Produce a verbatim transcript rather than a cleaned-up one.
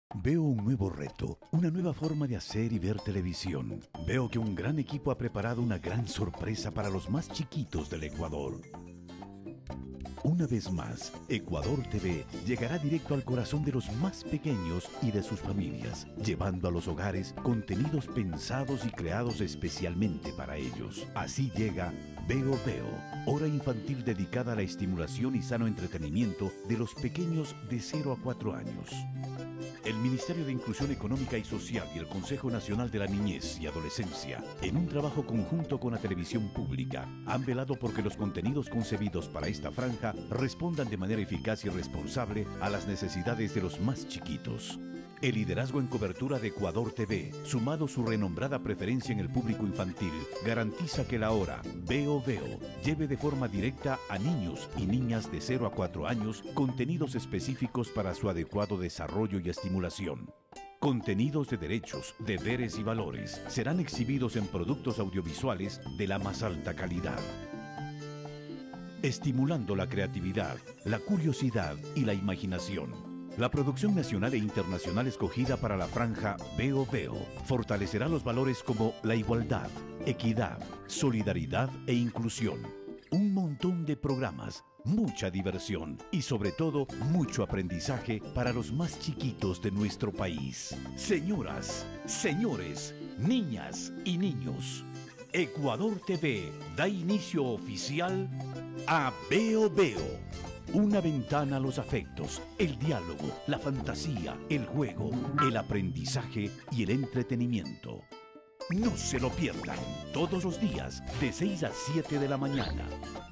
Veo un nuevo reto, una nueva forma de hacer y ver televisión. Veo que un gran equipo ha preparado una gran sorpresa para los más chiquitos del Ecuador. Una vez más, Ecuador T V llegará directo al corazón de los más pequeños y de sus familias, llevando a los hogares contenidos pensados y creados especialmente para ellos. Así llega Veo Veo, hora infantil dedicada a la estimulación y sano entretenimiento de los pequeños de cero a cuatro años. El Ministerio de Inclusión Económica y Social y el Consejo Nacional de la Niñez y Adolescencia, en un trabajo conjunto con la televisión pública, han velado porque los contenidos concebidos para esta franja respondan de manera eficaz y responsable a las necesidades de los más chiquitos. El liderazgo en cobertura de Ecuador T V, sumado su renombrada preferencia en el público infantil, garantiza que la hora Veo Veo lleve de forma directa a niños y niñas de cero a cuatro años contenidos específicos para su adecuado desarrollo y estimulación. Contenidos de derechos, deberes y valores serán exhibidos en productos audiovisuales de la más alta calidad, estimulando la creatividad, la curiosidad y la imaginación. La producción nacional e internacional escogida para la franja Veo Veo fortalecerá los valores como la igualdad, equidad, solidaridad e inclusión. Un montón de programas, mucha diversión y sobre todo mucho aprendizaje para los más chiquitos de nuestro país. Señoras, señores, niñas y niños, Ecuador T V da inicio oficial a Veo Veo. Una ventana a los afectos, el diálogo, la fantasía, el juego, el aprendizaje y el entretenimiento. No se lo pierdan, todos los días, de seis a siete de la mañana.